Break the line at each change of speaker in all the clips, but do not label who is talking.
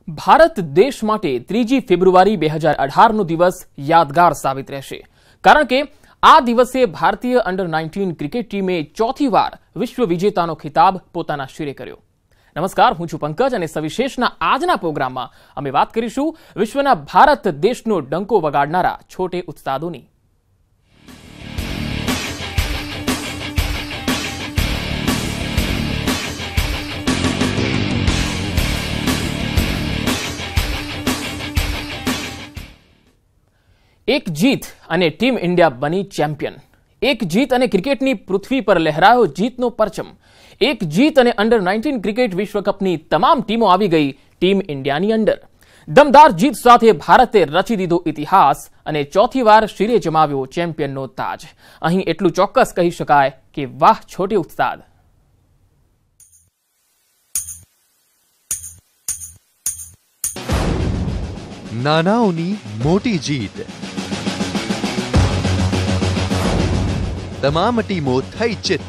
ભારત દેશ માટે 3 ફેબ્રુઆરી 2018નો દિવસ યાદગાર સાબિત રહેશે, કારણ કે આ દિવસે ભારતીય અંડર-19 ક્રિકેટ ટીમે ચોથી વાર વિશ્વ વિજેતાનો ખિતાબ પોતાના શિરે કર્યો. નમસ્કાર, હું છું પંકજ અને સવિશેષના આજના પ્રોગ્રામમાં અમે વાત કરીશું વિશ્વના ભારત દેશનો ડંકો વગાડનારા છોટે ઉસ્તાદોની. એક જીત અને ટીમ ઇન્ડિયા બની ચેમ્પિયન. એક જીત અને ક્રિકેટની પૃથ્વી પર લહેરાયો જીતનો પરચમ. એક જીત અને અંડર-19 ક્રિકેટ વિશ્વકપની તમામ ટીમો આવી ગઈ ટીમ ઇન્ડિયાની અંદર. દમદાર જીત સાથે ભારતે રચી દીધો ઇતિહાસ અને ચોથી વાર શિરે જમાવ્યો ચેમ્પિયનનો તાજ. અહીં એટલું ચોક્કસ કહી શકાય કે વાહ છોટે ઉસ્તાદ.
નાનાઓની મોટી જીત. તમામ ટીમો થઈ ચિત્ત.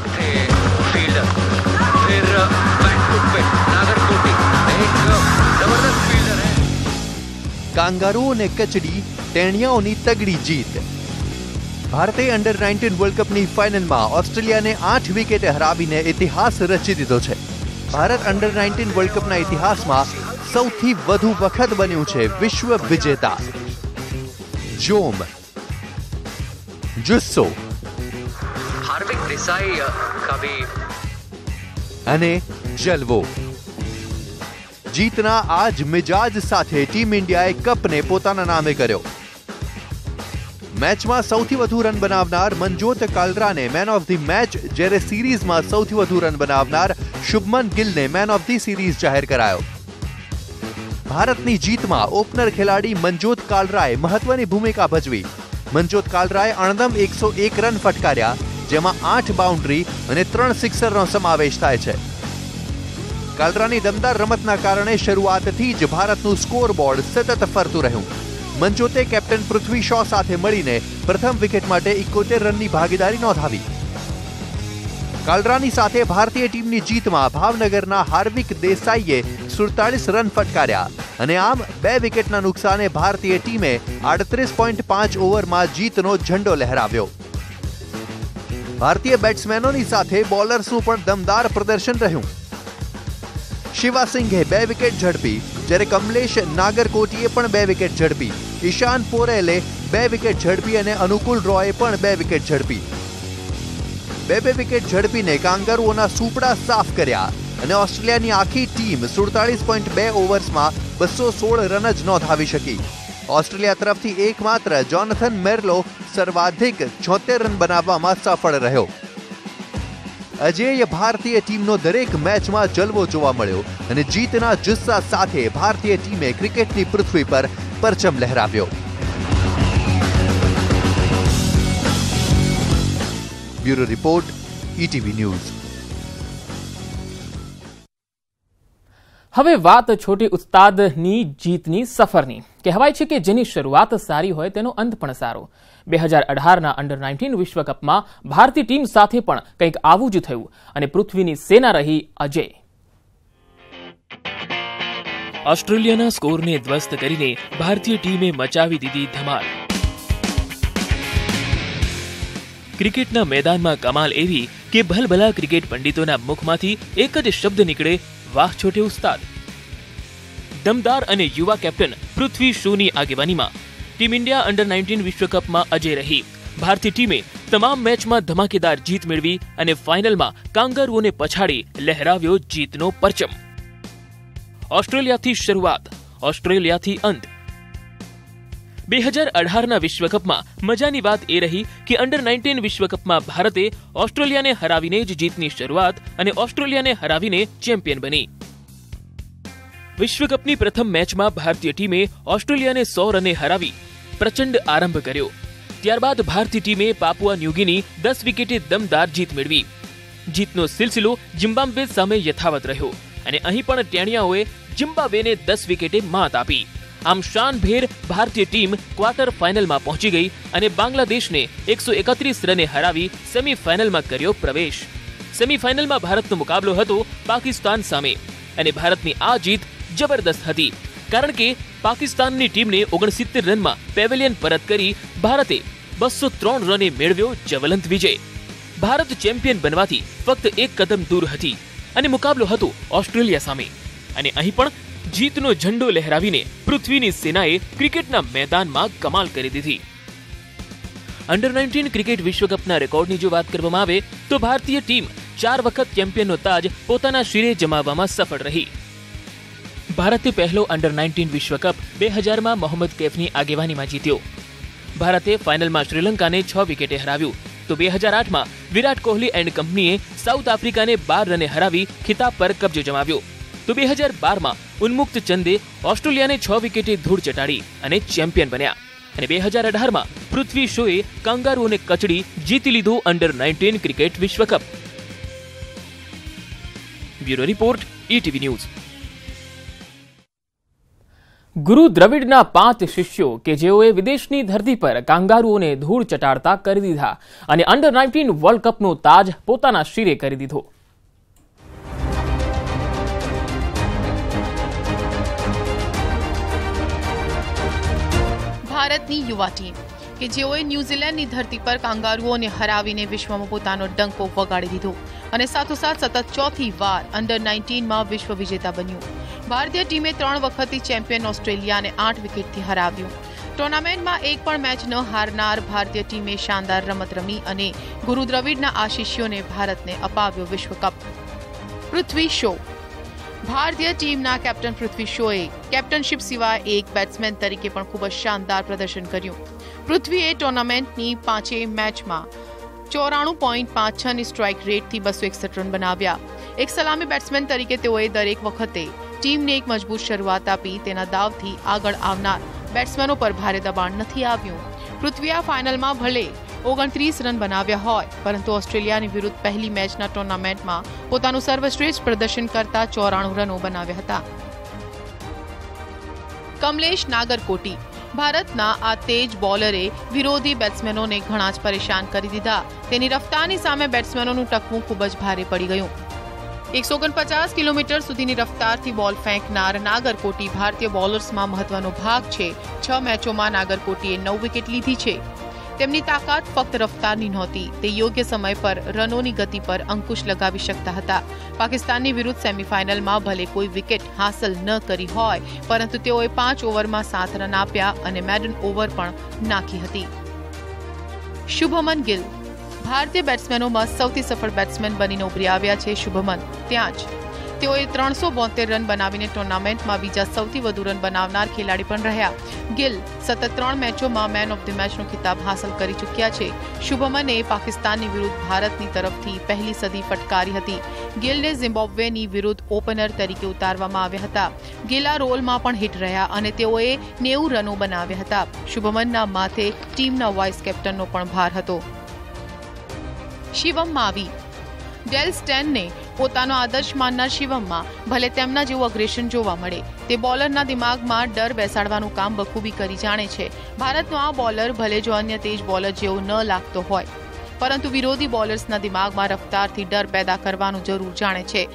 કાંગારૂ અને કચડી ટેણિયાઓની તગડી જીત. ભારતે અંડર-19 વર્લ્ડ કપની ફાઇનલમાં ઓસ્ટ્રેલિયાને 8 વિકેટે હરાવીને ઇતિહાસ રચી દીધો છે. ભારત અંડર-19 વર્લ્ડ કપના ઇતિહાસમાં સૌથી વધુ વખત બન્યું છે વિશ્વ વિજેતા. જોમ, જુસ્સો અને જલવો. જીતના આ જ મિજાજ સાથે ટીમ ઇન્ડિયાએ કપને પોતાના નામે કર્યો. મેચમાં સૌથી વધુ રન બનાવનાર મનજોત કાલરાને મેન ઓફ ધી મેચ, જ્યારે સિરીઝમાં સૌથી વધુ રન બનાવનાર શુભમન ગિલને મેન ઓફ ધી સિરીઝ જાહેર કરાયો. ભારતની જીતમાં ઓપનર ખેલાડી મનજોત કાલરાએ મહત્વની ભૂમિકા ભજવી. મનજોત કાલરાએ અણનમ 101 રન ફટકાર્યા, જેમાં 8 બાઉન્ડ્રી અને 3 સિક્સરનો સમાવેશ થાય છે. કાલરાની દમદાર રમતના કારણે શરૂઆતથી જ ભારતનું સ્કોરબોર્ડ સતત ફરતું રહ્યું. મનજોતે કેપ્ટન પૃથ્વી શો સાથે મળીને પ્રથમ વિકેટ માટે 71 રનની ભાગીદારી નોંધાવી. કાલરાની સાથે ભારતીય ટીમની જીતમાં ભાવનગરના હાર્વિક દેસાઈએ 47 રન ફટકાર્યા અને આમ 2 વિકેટના નુકસાને ભારતીય ટીમે 38.5 ઓવરમાં જીતનો ઝંડો લહેરાવ્યો. ભારતીય બેટ્સમેનોની સાથે બોલર્સનું પણ દમદાર પ્રદર્શન રહ્યું. શિવા સિંઘે 2 વિકેટ ઝડપી, જ્યારે કમલેશ નાગરકોટીએ પણ 2 વિકેટ ઝડપી. ઈશાન પોરેલે 2 વિકેટ ઝડપી અને અનુકુલ રોયે પણ 2 વિકેટ ઝડપી. 2 વિકેટ ઝડપીને કાંગારૂઓના સુપડા સાફ કર્યા અને ઓસ્ટ્રેલિયાની આખી ટીમ 47.2 ઓવર્સમાં 216 રન જ નોંધાવી શકી. ઓસ્ટ્રેલિયા તરફથી એકમાત્ર જોનાથન મેર્લો સર્વાધિક 76 રન બનાવવામાં સફળ રહ્યો. અજેય ભારતીય ટીમનો દરેક મેચમાં જલવો જોવા મળ્યો અને જીતના જુસ્સા સાથે ભારતીય ટીમે ક્રિકેટની પૃથ્વી પર પરચમ લહેરાવ્યો. Bureau report, ETV news.
હવે વાત છોટે ઉસ્તાદની જીતની સફરની. કહેવાય છે કે જેની શરૂઆત સારી હોય તેનો અંત પણ સારો. 2018ના અંડર-19 વિશ્વકપમાં ભારતીય ટીમ સાથે પણ કંઈક આવું જ થયું અને પૃથ્વીની સેના રહી અજય.
ઓસ્ટ્રેલિયાના સ્કોરને ધ્વસ્ત કરીને ભારતીય ટીમે મચાવી દીધી ધમાલ. ક્રિકેટના મેદાનમાં કમાલ એવી કે ભલભલા ક્રિકેટ પંડિતોના મુખમાંથી એક જ શબ્દ નીકળે, વાહ છોટે ઉસ્તાદ. દમદાર અને યુવા કેપ્ટન પૃથ્વી શોની આગેવાનીમાં ટીમ ઇન્ડિયા અંડર-19 વિશ્વકપમાં અજય રહી. ભારતીય ટીમે તમામ મેચમાં ધમાકેદાર જીત મેળવી અને ફાઇનલમાં કાંગારૂઓને પછાડી લહેરાવ્યો જીતનો પરચમ. ઓસ્ટ્રેલિયાથી શરૂઆત, ઓસ્ટ્રેલિયાથી અંત. 2018ના વિશ્વકપમાં મજાની વાત એ રહી કે અંડર-19 વિશ્વકપમાં ભારતે ઓસ્ટ્રેલિયાને હરાવીને જ જીતની શરૂઆત અને ઓસ્ટ્રેલિયાને હરાવીને ચેમ્પિયન બની. વિશ્વકપની પ્રથમ મેચમાં ભારતીય ટીમે ઓસ્ટ્રેલિયાને 100 રને હરાવી પ્રચંડ આરંભ કર્યો. ત્યારબાદ ભારતીય ટીમે પાપુઆ ન્યૂગીની 10 વિકેટે દમદાર જીત મેળવી. જીતનો સિલસિલો ઝિમ્બાબ્વે સામે યથાવત રહ્યો અને અહીં પણ ટેણિયાઓએ ઝિમ્બાબ્વેને 10 વિકેટે માત આપી. આમ શાનભેર ભારતીય ટીમ ક્વાર્ટર ફાઇનલમાં પહોંચી ગઈ અને બાંગ્લાદેશને 131 રને હરાવી સેમીફાઇનલમાં કર્યો પ્રવેશ. સેમીફાઇનલમાં ભારતનો મુકાબલો હતો પાકિસ્તાન સામે અને ભારતની આ જીત જબરદસ્ત હતી, કારણ કે પાકિસ્તાનની ટીમને 69 રનમાં પેવેલિયન પરત કરી ભારતે 203 રને મેળવ્યો જ્વલંત વિજય. ભારત ચેમ્પિયન બનવાથી ફક્ત એક કદમ દૂર હતી અને મુકાબલો હતો ઓસ્ટ્રેલિયા સામે. અને અહીં પણ જીતનો ઝંડો લહેરાવીને પૃથ્વીની સેનાએ ક્રિકેટના મેદાનમાં કમાલ કરી દીધી. અંડર 19 ક્રિકેટ વિશ્વકપના રેકોર્ડની જો વાત કરવામાં આવે તો ભારતીય ટીમ 4 વખત ચેમ્પિયનનો તાજ પોતાના શિરે જમાવવામાં સફળ રહી. ભારતે પહેલો અંડર 19 વિશ્વકપ 2000માં મોહમ્મદ કૈફની આગેવાનીમાં જીત્યો. ભારતે ફાઇનલમાં શ્રીલંકાને 6 વિકેટે હરાવ્યું, તો 2008માં વિરાટ કોહલી એન્ડ કંપનીએ સાઉથ આફ્રિકાને 12 રને હરાવી ખિતાબ પર કબજો જમાવ્યો. તો 2012માં ઉન્મુક્ત ચંદે ઓસ્ટ્રેલિયાને 6 વિકેટે ધૂળ ચટાડી અને ચેમ્પિયન બન્યા. અને 2018માં પૃથ્વી શોએ કાંગારુઓને કચડી જીતી લીધો અંડર 19 ક્રિકેટ વિશ્વકપ. Bureau report, ETV news.
ગુરુ દ્રવિડના 5 શિષ્યો કે જેઓએ વિદેશની ધરતી પર કાંગારુઓને ધૂળ ચટાડતા કરી દીધા અને અંડર 19 વર્લ્ડ કપનો તાજ પોતાના શિરે કરી દીધો.
ભારતની યુવા ટીમ કે જેઓએ ન્યૂઝીલેન્ડની ધરતી પર કાંગારુઓને હરાવીને વિશ્વમાં પોતાનો ડંકો વગાડી દીધો અને સાથોસાથ સતત 4થી વાર અંડર 19માં વિશ્વ વિજેતા બન્યું. ભારતીય ટીમે 3 વખતથી ચેમ્પિયન ઓસ્ટ્રેલિયાને 8 વિકેટથી હરાવ્યું. ટુર્નામેન્ટમાં એક પણ મેચ ન હારનાર ભારતીય ટીમે શાનદાર રમત રમી અને ગુરુ દ્રવિડના આ શિષ્યોને ભારતને અપાવ્યો વિશ્વકપ. પૃથ્વી શો. ભારતીય ટીમના કેપ્ટન પૃથ્વી શોએ કેપ્ટનશિપ સિવાય એક બેટ્સમેન તરીકે પણ ખૂબ જ શાનદાર પ્રદર્શન કર્યું. પૃથ્વીએ ટુર્નામેન્ટની 5 મેચમાં 94.56ની સ્ટ્રાઇક રેટથી 261 રન બનાવ્યા. એક સલામી બેટ્સમેન તરીકે તેઓએ દરેક વખતે ટીમને એક મજબૂત શરૂઆત આપી. તેના દાવથી આગળ આવનાર બેટ્સમેનો પર ભારે દબાણ નથી આવ્યું. પૃથ્વીએ ફાઇનલમાં ભલે 29 રન બનાવ્યા હોય, પરંતુ ઓસ્ટ્રેલિયાની વિરુદ્ધ પહેલી મેચના ટુર્નામેન્ટમાં પોતાનું સર્વશ્રેષ્ઠ પ્રદર્શન કરતા 94 રનો બનાવ્યા હતા. કમલેશ નાગરકોટી. ભારતના આ તેજ બોલરે વિરોધી બેટ્સમેનોને ઘણા જ પરેશાન કરી દીધા. તેની રફતારની સામે બેટ્સમેનોનું ટકવું ખૂબ જ ભારે પડી ગયું. 149 કિલોમીટર સુધીની રફતારથી બોલ ફેંકનાર નાગરકોટી ભારતીય બોલર્સમાં મહત્વનો ભાગ છે. 6 મેચોમાં નાગરકોટીએ 9 વિકેટ લીધી છે. તેમની તાકાત ફક્ત રફતારની નહોતી, તે યોગ્ય સમય પર રનોની ગતિ પર અંકુશ લગાવી શકતા હતા. પાકિસ્તાનની વિરુદ્ધ સેમીફાઇનલમાં ભલે કોઈ વિકેટ હાંસલ ન કરી હોય, પરંતુ તેઓએ 5 ઓવરમાં 7 રન આપ્યા અને મેડન ઓવર પણ નાખી હતી. શુભમન ગિલ. ભારતીય બેટ્સમેનોમાં સૌથી સફળ બેટ્સમેન બનીને ઉભરી આવ્યા છે શુભમન. ત્યાં જ તેઓએ 372 રન બનાવીને ટુર્નામેન્ટમાં બીજા સૌથી વધુ રન બનાવનાર ખેલાડી પણ રહ્યા. ગિલ સતત 3 મેચોમાં મેન ઓફ ધ મેચનો ખિતાબ હાંસલ કરી ચૂક્યા છે. શુભમને પાકિસ્તાનની વિરુદ્ધ ભારતની તરફથી પહેલી સદી ફટકારી હતી. ગિલને ઝિમ્બાબ્વેની વિરુદ્ધ ઓપનર તરીકે ઉતારવામાં આવ્યા હતા. ગિલ આ રોલમાં પણ હિટ રહ્યા અને તેઓએ 90 રનો બનાવ્યા હતા. શુભમનના માથે ટીમના વાઇસ કેપ્ટનનો પણ ભાર હતો. શિવમ માવી. ડેલ સ્ટેનને પોતાનો આદર્શ માનનાર શિવમમાં ભલે તેમના જેવું અગ્રેશન જોવા મળે, તે બોલરના દિમાગમાં ડર બેસાડવાનું કામ બખૂબી કરી જાણે છે. ભારતનો આ બોલર ભલે જો અન્ય તેજ બોલર જેવો ન લાગતો હોય, પરંતુ વિરોધી બોલર્સના દિમાગમાં રફતારથી ડર પેદા કરવાનું જરૂર જાણે છે.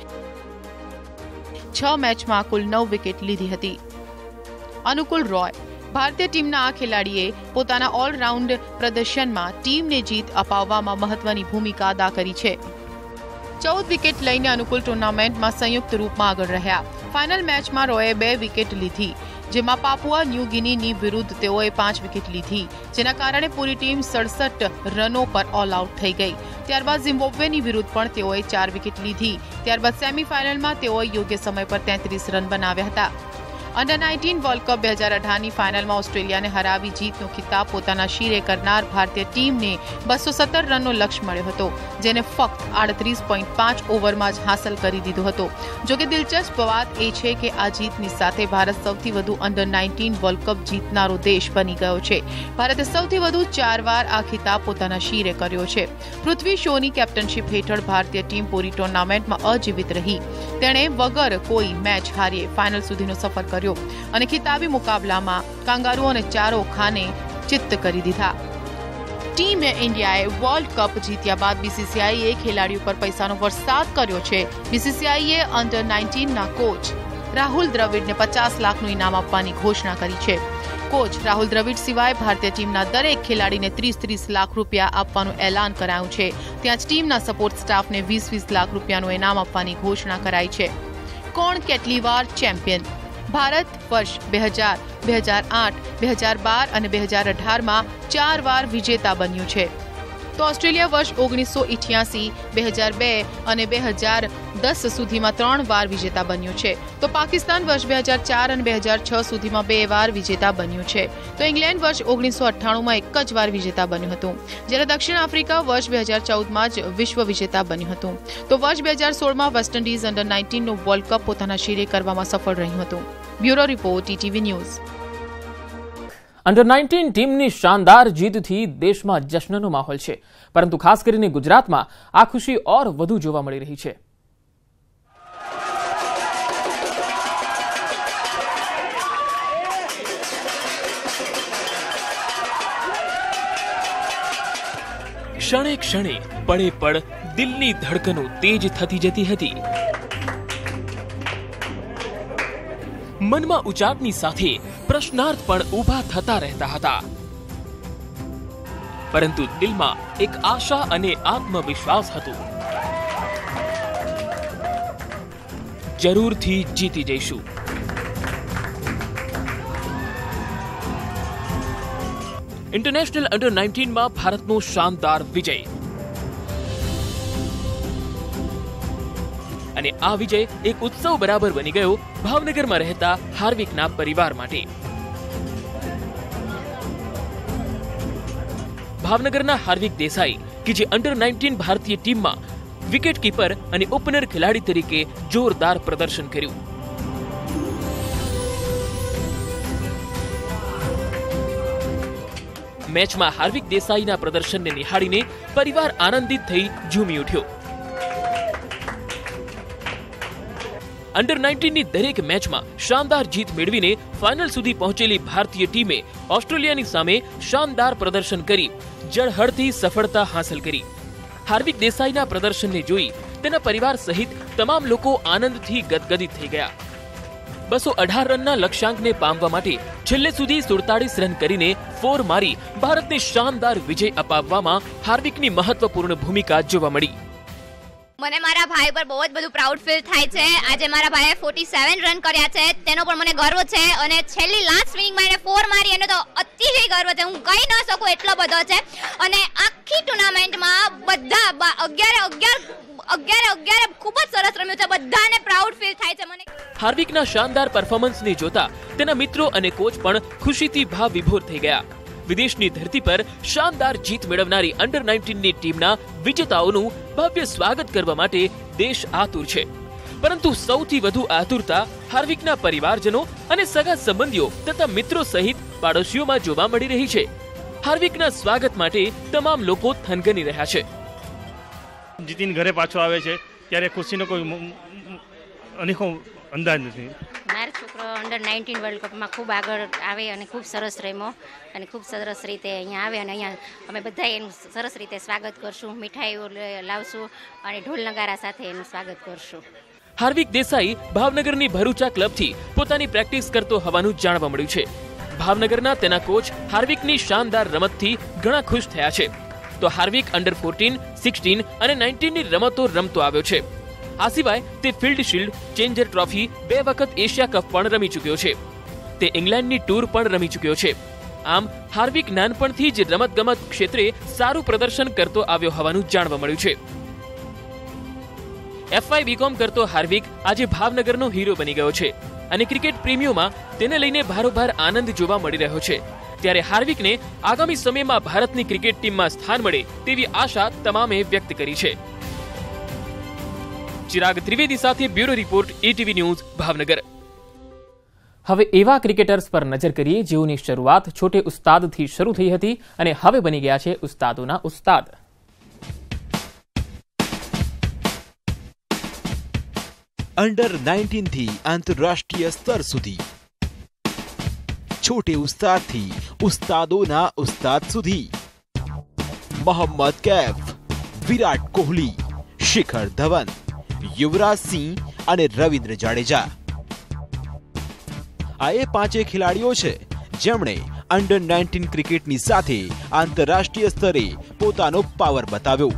6 મેચમાં કુલ 9 વિકેટ લીધી હતી. અનુકુલ રોય. ભારતીય ટીમના આ ખેલાડીએ પોતાના ઓલરાઉન્ડ પ્રદર્શનમાં ટીમને જીત અપાવવામાં મહત્વની ભૂમિકા અદા કરી છે. 14 વિકેટ લઈને અનુકૂળ ટુર્નામેન્ટમાં સંયુક્ત રૂપમાં આગળ રહ્યા. ફાઇનલ મેચમાં રોયે 2 વિકેટ લીધી, જેમાં પાપુઆ ન્યૂ ગિનીની વિરુદ્ધ તેઓએ 5 વિકેટ લીધી, જેના કારણે પૂરી ટીમ 67 રનો પર ઓલ આઉટ થઈ ગઈ. ત્યારબાદ ઝિમ્બાબ્વેની વિરુદ્ધ પણ તેઓએ 4 વિકેટ લીધી. ત્યારબાદ સેમીફાઇનલમાં તેઓએ યોગ્ય સમય પર 33 રન બનાવ્યા હતા. અંડર 19 વર્લ્ડ કપ 2018ની ફાઇનલમાં ઓસ્ટ્રેલિયાને હરાવી જીતનો ખિતાબ પોતાના શિરે કરનાર ભારતીય ટીમને 217 રનનો લક્ષ્ય મળ્યો હતો, જેને ફક્ત 38.5 ઓવરમાં જ હાંસલ કરી દીધો હતો. જોકે દિલચસ્પ વાત એ છે કે આ જીતની સાથે ભારત સૌથી વધુ અંડર 19 વર્લ્ડ કપ જીતનારો દેશ બની ગયો છે. ભારતે સૌથી વધુ 4 વાર આ ખિતાબ પોતાના શિરે કર્યો છે. પૃથ્વી શોની કેપ્ટનશિપ હેઠળ ભારતીય ટીમ પૂરી ટુર્નામેન્ટમાં અજીવિત રહી. તેણે વગર કોઈ મેચ હારીએ ફાઇનલ સુધીનો સફર કર્યો અને ખિતાબી મુકાબલામાં કાંગારુઓને ચારો ખાને ચિત્ત કરી દીધા. ટીમ ઇન્ડિયાએ વર્લ્ડ કપ જીત્યા બાદ બીસીસીઆઈએ ખેલાડીઓ પર પૈસાનો વરસાદ કર્યો છે. બીસીસીઆઈએ અંડર 19ના કોચ રાહુલ દ્રવિડને 50 લાખનું ઇનામ આપવાની ઘોષણા કરી છે. કોચ રાહુલ દ્રવિડ સિવાય ભારતીય ટીમના દરેક ખેલાડીને 30 લાખ રૂપિયા આપવાનું એલાન કરાયું છે. ત્યાં જ ટીમના સપોર્ટ સ્ટાફને 20 લાખ રૂપિયાનું ઇનામ આપવાની ઘોષણા કરાઈ છે. કોણ કેટલી વાર ચેમ્પિયન? ભારત વર્ષ 2000, 2008, 2012 અને 2018માં 4 વાર વિજેતા બન્યું છે. તો ઓસ્ટ્રેલિયા વર્ષ 1988, 2002 અને 2010 સુધીમાં 3 વાર વિજેતા બન્યું છે. તો પાકિસ્તાન વર્ષ 2004 અને 2006 સુધીમાં 2 વાર વિજેતા બન્યું છે. તો ઇંગ્લેન્ડ વર્ષ 1998માં 1 જ વાર વિજેતા બન્યું હતું, જ્યારે દક્ષિણ આફ્રિકા વર્ષ 2014માં જ વિશ્વ વિજેતા બન્યું હતું. તો વર્ષ 2016માં વેસ્ટ ઇન્ડિઝ અંડર 19નો વર્લ્ડ કપ પોતાના શિરે કરવામાં સફળ રહ્યું હતું. Bureau report, ETV news.
Under 19 ટીમની શાનદાર જીતથી દેશમાં જશ્નનો માહોલ છે, પરંતુ ખાસ કરીને ગુજરાતમાં આ ખુશી ઓર વધુ જોવા મળી રહી છે.
ક્ષણે ક્ષણે પળે પળ દિલની ધડકનો તેજ થતી જતી હતી. મનમાં ઉચાટની સાથે પ્રશ્નાર્થ પણ ઊભા થતા રહેતા હતા, પરંતુ દિલમાં એક આશા અને આત્મવિશ્વાસ હતો. જરૂરથી જીતી જઈશું. ઇન્ટરનેશનલ અંડર 19માં ભારતનો શાનદાર વિજય. અને આ વિજય એક ઉત્સવ બરાબર બની ગયો ભાવનગરમાં રહેતા હાર્વિકના પરિવાર માટે. ભાવનગરના હાર્વિક દેસાઈ કે જે અંડર 19 ભારતીય ટીમમાં વિકેટ કીપર અને ઓપનર ખેલાડી તરીકે જોરદાર પ્રદર્શન કર્યું. મેચમાં હાર્વિક દેસાઈના પ્રદર્શનને નિહાળીને પરિવાર આનંદિત થઈ ઝૂમી ઉઠ્યો. અંડર 19ની દરેક મેચમાં શાનદાર જીત મેળવીને ફાઇનલ સુધી પહોંચેલી ભારતીય ટીમે ઓસ્ટ્રેલિયાની સામે શાનદાર પ્રદર્શન કરી જળહળતી સફળતા હાંસલ કરી. હાર્વિક દેસાઈના પ્રદર્શનને જોઈ તેના પરિવાર સહિત તમામ લોકો આનંદથી ગદગદિત થઈ ગયા. 218 રનના લક્ષ્યાંકને પામવા માટે છેલ્લે સુધી 47 રન કરીને 4 મારી ભારતને શાનદાર વિજય અપાવવામાં હાર્વિકની મહત્વપૂર્ણ ભૂમિકા જોવા મળી.
મને મારા ભાઈ પર બહુ જ બધું પ્રાઉડ ફીલ થાય છે. આજે મારા ભાઈએ 47 રન કર્યા છે, તેનો પણ મને ગર્વ છે. અને છેલ્લી લાસ્ટ સ્વિંગમાં એને 4 મારી, એનો તો અતિશય ગર્વ છે. હું કહી ન શકું એટલો બધો છે. અને આખી ટુર્નામેન્ટમાં બધા 11 ખૂબ જ સરસ રમ્યું છે. બધાને પ્રાઉડ ફીલ થાય છે. મને
હાર્વિકના શાનદાર પરફોર્મન્સને જોતા તેના મિત્રો અને કોચ પણ ખુશીથી ભાવ વિભોર થઈ ગયા. વિદેશની ધરતી પર શાનદાર જીત મેળવનારી અંડર 19ની ટીમના વિજેતાઓનું ભવ્ય સ્વાગત કરવા માટે દેશ આતુર છે. પરંતુ સૌથી વધુ આતુરતા હાર્વિકના પરિવારજનો અને સગા સંબંધીઓ તથા મિત્રો સહિત પાડોશીઓમાં જોવા મળી રહી છે. હાર્વિકના સ્વાગત માટે તમામ લોકો થનગની રહ્યા છે.
જીતીને ઘરે પાછો આવે છે ત્યારે ખુશીનો કોઈ અનેકો અંદાજ નથી.
મારો છોકરો અંડર 19 વર્લ્ડ કપમાં ખૂબ આગળ આવે અને ખૂબ સરસ રમ્યો અને ખૂબ સરસ રીતે અહીંયા આવે. અને અહીંયા અમે બધા એનું સરસ રીતે સ્વાગત કરશું, મીઠાઈઓ લાવશું અને ઢોલ નગારા સાથે એનું સ્વાગત કરશું.
હાર્વિક દેસાઈ ભાવનગરની ભરૂચા ક્લબથી પોતાની પ્રેક્ટિસ કરતો હોવાનું જાણવા મળ્યું છે. ભાવનગરના તેના કોચ હાર્વિકની શાનદાર રમતથી ઘણા ખુશ થયા છે. તો હાર્વિક અંડર 14, 16 અને 19ની રમતો રમતો આવ્યો છે. આ સિવાય તે ફિલ્ડ શિલ્ડ, ચેન્જર ટ્રોફી, 2 વખત એશિયા કપ પણ રમી ચૂક્યો છે. તે ઇંગ્લેન્ડની ટૂર પણ રમી ચૂક્યો છે. આમ હાર્વિક નાનપણથી જ રમતગમત ક્ષેત્રે સારું પ્રદર્શન કરતો આવ્યો હોવાનું જાણવા મળ્યું છે. FY BCom કરતો હાર્વિક આજે ભાવનગરનો હીરો બની ગયો છે અને ક્રિકેટ પ્રેમીઓમાં તેને લઈને ભારોભાર આનંદ જોવા મળી રહ્યો છે. ત્યારે હાર્વિકને આગામી સમયમાં ભારતની ક્રિકેટ ટીમમાં સ્થાન મળે તેવી આશા તમામે વ્યક્ત કરી છે. ચિરાગ ત્રિવેદી સાથે bureau report, ETV news, Bhavnagar.
હવે એવા ક્રિકેટર્સ પર નજર કરીએ જેઓની શરૂઆત છોટે ઉસ્તાદથી શરૂ થઈ હતી અને હવે બની ગયા છે ઉસ્તાદોના ઉસ્તાદ.
અંડર 19 થી આંતરરાષ્ટ્રીય સ્તર સુધી, છોટે ઉસ્તાદથી ઉસ્તાદોના ઉસ્તાદ સુધી, મોહમ્મદ કૈફ, વિરાટ કોહલી, શિખર ધવન, યુવરાજ સિંહ અને રવિન્દ્ર જાડેજા, આ એ 5 ખેલાડીઓ છે જેમણે અંડર 19 ક્રિકેટની સાથે આંતરરાષ્ટ્રીય સ્તરે પોતાનો પાવર બતાવ્યો.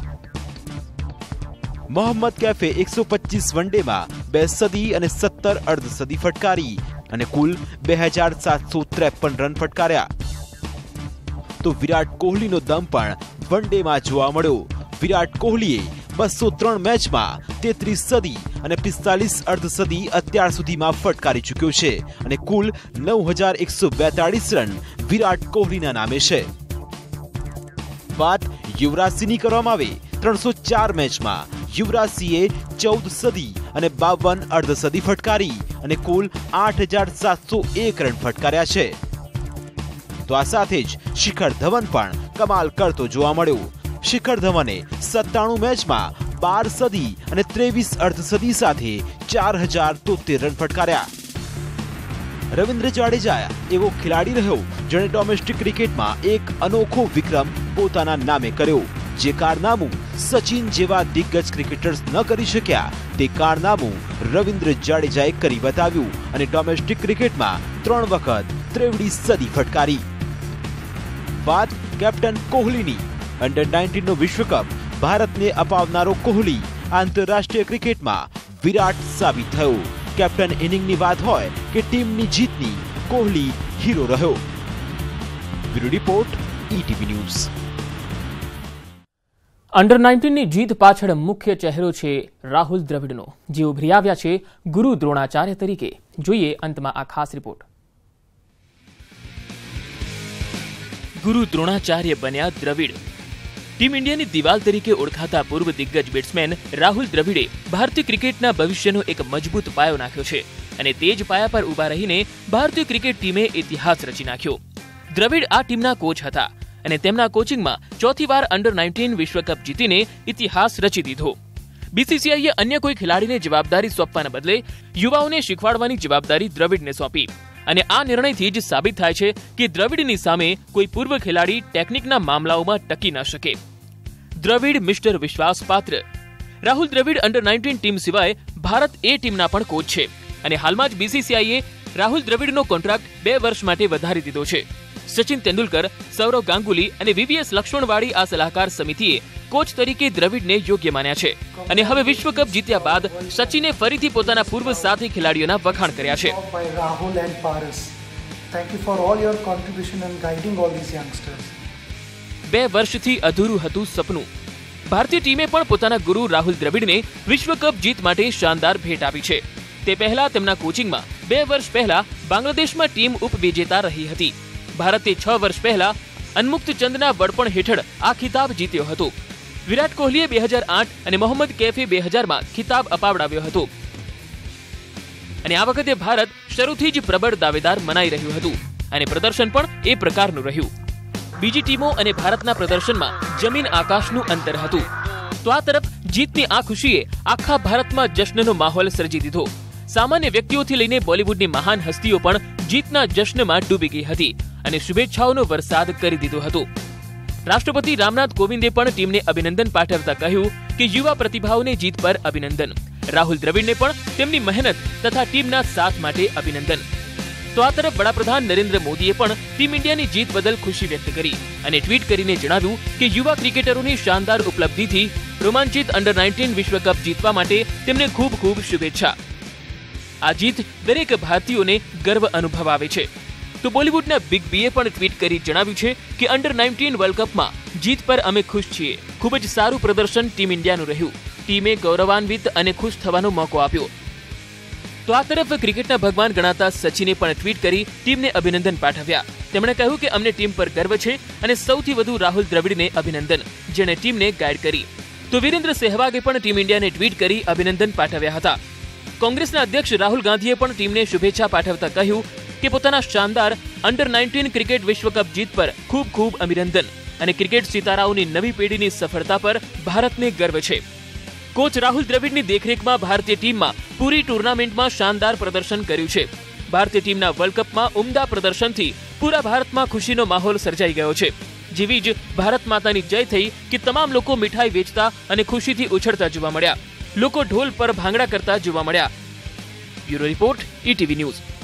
મોહમ્મદ કૈફે 125 વનડેમાં 2 સદી અને 17 અર્ધસદી ફટકારી અને કુલ 2753 રન ફટકાર્યા. તો વિરાટ કોહલીનો દમ પણ વનડેમાં જોવા મળ્યો. વિરાટ કોહલીએ 203 મેચમાં 33 સદી અને 45 અર્ધસદી અત્યાર સુધીમાં ફટકારી ચૂક્યો છે અને કુલ 9142 રન વિરાટ કોહલીના નામે છે. વાત યુવરાજસિંહની કરવામાં આવે 304 મેચમાં યુવરાજસિંહે 14 સદી અને 52 અર્ધસદી ફટકારી અને કુલ 8701 રન ફટકાર્યા છે. તો આ સાથે જ શિખર ધવન પણ કમાલ કરતો જોવા મળ્યો. શિખર ધવને 97 મેચમાં 12 સદી અને 23 અર્ધસદી સાથે 4073 રન ફટકાર્યા. રવિન્દ્ર જાડેજા એવો ખેલાડી રહ્યો જેણે ડોમેસ્ટિક ક્રિકેટમાં એક અનોખો વિક્રમ પોતાના નામે કર્યો. જે કારનામું સચિન જેવા દિગ્ગજ ક્રિકેટર્સ ન કરી શક્યા તે કારનામું રવિન્દ્ર જાડેજાએ કરી બતાવ્યું અને ડોમેસ્ટિક ક્રિકેટમાં 3 વખત 23 સદી ફટકારી. વાત કેપ્ટન કોહલીની. અંડર 19 નો વિશ્વકપ ભારતને અપાવનારો કોહલી આંતરરાષ્ટ્રીય ક્રિકેટમાં વિરાટ સાબિત થયો. કેપ્ટન ઇનિંગની વાત હોય કે ટીમની જીતની, કોહલી હીરો રહ્યો. Bureau report ETV news.
Under 19 ની જીત પાછળ મુખ્ય ચહેરો છે રાહુલ દ્રવિડનો, જે ઉભરી આવ્યા છે ગુરુ દ્રોણાચાર્ય તરીકે. જોઈએ અંતમાં આ ખાસ રિપોર્ટ.
ગુરુ દ્રોણાચાર્ય બન્યા દ્રવિડ. ટીમ ઇન્ડિયાની દિવાલ તરીકે ઓળખાતા પૂર્વ દિગ્ગજ બેટ્સમેન રાહુલ દ્રવિડે ભારતીય ક્રિકેટના ભવિષ્યનો એક મજબૂત પાયો નાખ્યો છે અને તે જ પાયા પર ઊભા રહીને ભારતીય ક્રિકેટ ટીમે ઇતિહાસ રચી નાખ્યો. દ્રવિડ આ ટીમના કોચ હતા અને તેમના કોચિંગમાં 4થી વાર અંડર 19 વિશ્વકપ જીતીને ઇતિહાસ રચી દીધો. બીસીસીઆઈએ અન્ય કોઈ ખેલાડીને જવાબદારી સોંપવાના બદલે યુવાઓને શીખવાડવાની જવાબદારી દ્રવિડને સોંપી અને આ નિર્ણયથી જ સાબિત થાય છે કે દ્રવિડની સામે કોઈ પૂર્વ ખેલાડી ટેકનિકના મામલાઓમાં ટકી ન શકે. દ્રવિડ મિસ્ટર વિશ્વાસપાત્ર. રાહુલ દ્રવિડ અંડર 19 ટીમ સિવાય ભારત એ ટીમના પણ કોચ છે અને હાલમાં જ બીસીસીઆઈએ રાહુલ દ્રવિડનો કોન્ટ્રાક્ટ 2 વર્ષ માટે વધારી દીધો છે. સચિન તેંડુલકર, સૌરવ ગાંગુલી અને VVS લક્ષ્મણવાળી આ સલાહકાર સમિતિએ કોચ તરીકે દ્રવિડને યોગ્ય માન્યા છે અને હવે વિશ્વકપ જીત્યા બાદ સચિને ફરીથી પોતાના પૂર્વ સાથી ખેલાડીઓના વખાણ કર્યા છે.
Rahul and Paras. Thank you for all your contribution and guiding all these youngsters.
2 વર્ષથી અધૂરું હતું સપનું. ભારતીય ટીમે પણ પોતાના ગુરુ રાહુલ દ્રવિડને વિશ્વકપ જીત માટે શાનદાર ભેટ આપી છે. તે પહેલા તેમના કોચિંગમાં 2 વર્ષ પહેલા બાંગ્લાદેશમાં ટીમ ઉપવિજેતા રહી હતી. ભારતે 6 વર્ષ પહેલા અનમુક્ત ચંદના વડપણ હેઠળ આ ખિતાબ જીત્યો હતો. વિરાટ કોહલીએ 2008 અને મોહમ્મદ કૈફે 2000માં ખિતાબ અપાવડાવ્યો હતો અને આ વખતે ભારત શરૂથી જ પ્રબળ દાવેદાર મનાઈ રહ્યું હતું અને પ્રદર્શન પણ એ પ્રકારનું રહ્યું. બીજી ટીમો અને ભારતના પ્રદર્શનમાં જમીન આકાશનું અંતર હતું. તો આ તરફ જીતની આ ખુશીએ આખા ભારતમાં જશ્નનો માહોલ સર્જી દીધો. સામાન્ય વ્યક્તિઓથી લઈને બોલિવૂડની મહાન હસ્તીઓ પણ જીતના જશ્નમાં ડૂબી ગઈ હતી અને શુભેચ્છાઓનો વરસાદ કરી દીધો હતો. રાષ્ટ્રપતિ રામનાથ કોવિંદે પણ ટીમને અભિનંદન પાઠવતા કહ્યું કે યુવા પ્રતિભાઓને જીત પર અભિનંદન. રાહુલ દ્રવિડને પણ તેમની મહેનત તથા ટીમના સાથ માટે અભિનંદન. તો આ તરફ વડાપ્રધાન નરેન્દ્ર મોદીએ પણ ટીમ ઇન્ડિયાની જીત બદલ ખુશી વ્યક્ત કરી અને ટ્વીટ કરીને જણાવ્યું કે યુવા ક્રિકેટરોની શાનદાર ઉપલબ્ધિથી રોમાંચિત અંડર 19 વિશ્વકપ જીતવા માટે તેમને ખૂબ ખૂબ શુભેચ્છા. આ જીત દરેક ભારતીયોને ગર્વ અનુભવાવે છે. તો બોલિવૂડના બિગ બીએ પણ ટ્વીટ કરી જણાવ્યું છે કે અંડર 19 વર્લ્ડ કપમાં જીત પર અમે ખુશ છીએ. ખૂબ જ સારું પ્રદર્શન ટીમ ઇન્ડિયાનું રહ્યું. ટીમે ગૌરવાન્વિત અને ખુશ થવાનો મોકો આપ્યો. તો આ તરફ ક્રિકેટના ભગવાન ગણાતા સચિને પણ ટ્વીટ કરી ટીમને અભિનંદન પાઠવ્યા. તેમણે કહ્યું કે અમને ટીમ પર ગર્વ છે અને સૌથી વધુ રાહુલ દ્રવિડને અભિનંદન, જેણે ટીમને ગાઈડ કરી. તો વિરેન્દ્ર સહેવાગે પણ ટીમ ઇન્ડિયાને ટ્વીટ કરી અભિનંદન પાઠવ્યા હતા. કોંગ્રેસના અધ્યક્ષ રાહુલ ગાંધીએ પણ ટીમને શુભેચ્છા પાઠવતા કહ્યું કે પોતાના શાનદાર અંડર 19 ક્રિકેટ વિશ્વકપ જીત પર ખૂબ ખૂબ અભિનંદન અને ક્રિકેટ સિતારાઓની નવી પેઢીની સફળતા પર ભારતને ગર્વ છે. કોચ રાહુલ દ્રવિડની દેખરેખમાં ભારતીય ટીમમાં પૂરી ટુર્નામેન્ટમાં શાનદાર પ્રદર્શન કર્યું છે. ભારતીય ટીમના વર્લ્ડ કપમાં ઉમદા પ્રદર્શનથી પૂરા ભારતમાં ખુશીનો માહોલ સર્જાઈ ગયો છે. જેવી જ ભારત માતાની જય થઈ કે તમામ લોકો મીઠાઈ વેચતા અને ખુશીથી ઉછળતા જોવા મળ્યા. લોકો ઢોલ પર ભાંગડા કરતા જોવા મળ્યા. Bureau report ETV news.